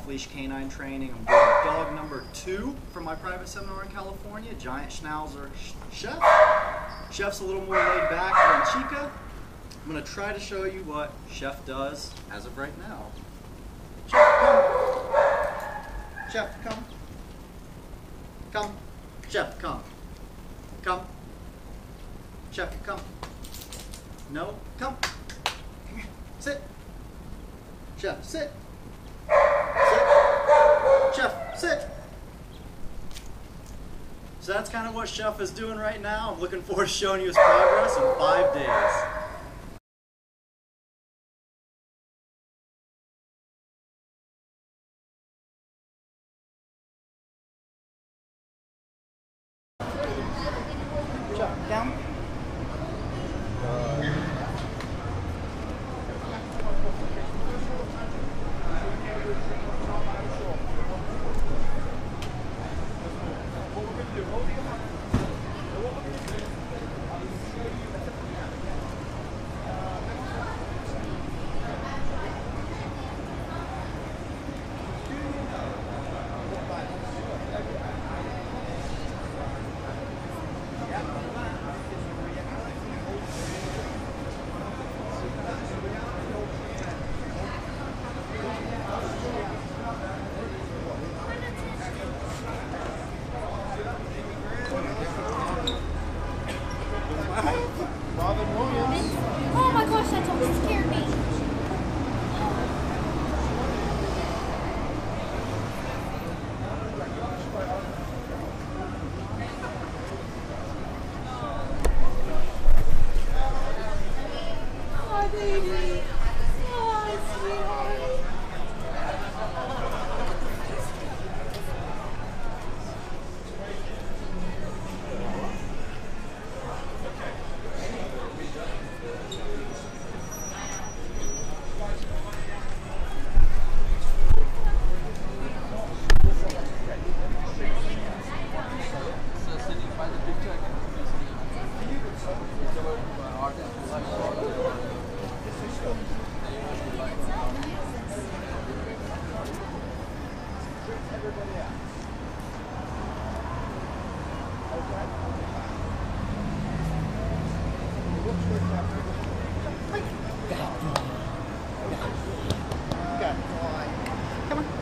off-leash canine training. I'm doing dog number 2 for my private seminar in California, Giant Schnauzer Chef. Chef's a little more laid back than Chica. I'm going to try to show you what Chef does as of right now. Chef, come. Chef, come. Come. Chef, come. Come. Chef, come. No, come. Come here. Sit. Chef, sit. Sit. Chef, sit. So that's kind of what Chef is doing right now. I'm looking forward to showing you his progress in 5 days. Chef, down. Oh my gosh, that almost scared me. Hi, baby. Hi, sweetheart. Come on.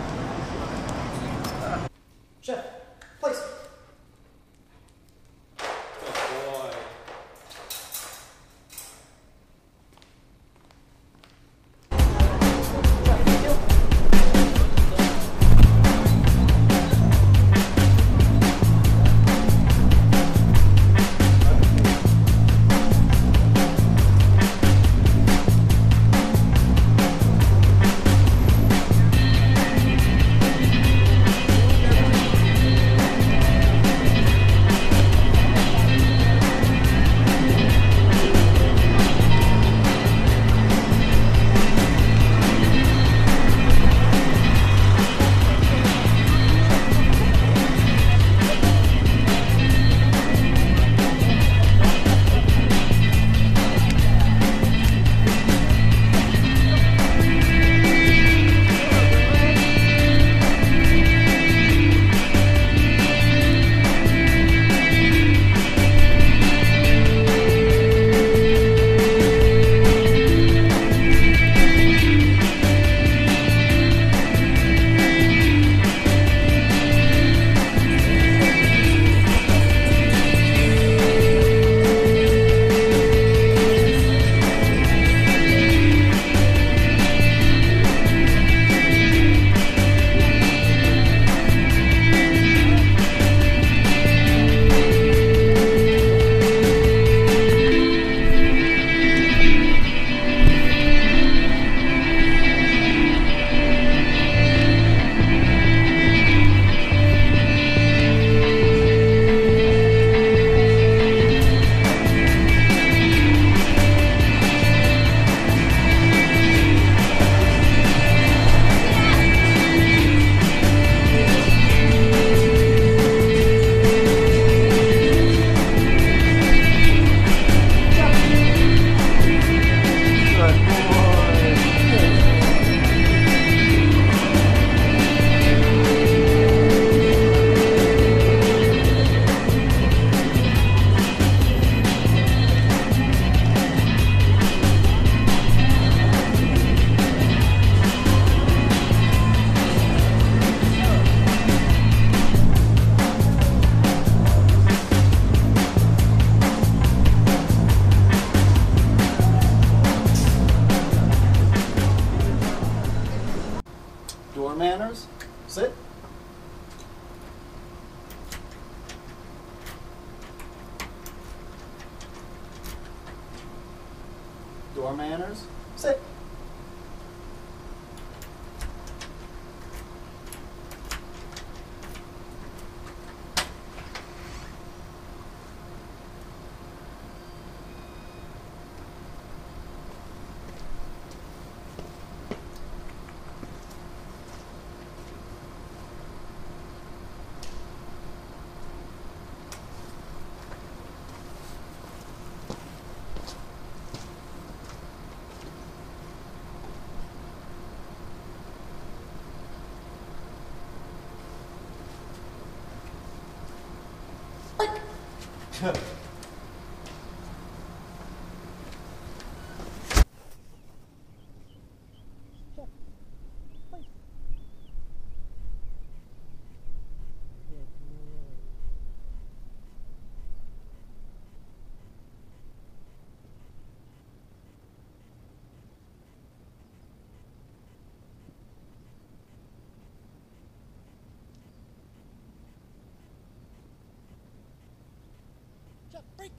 Chef, place. Door manners. Sit. Break.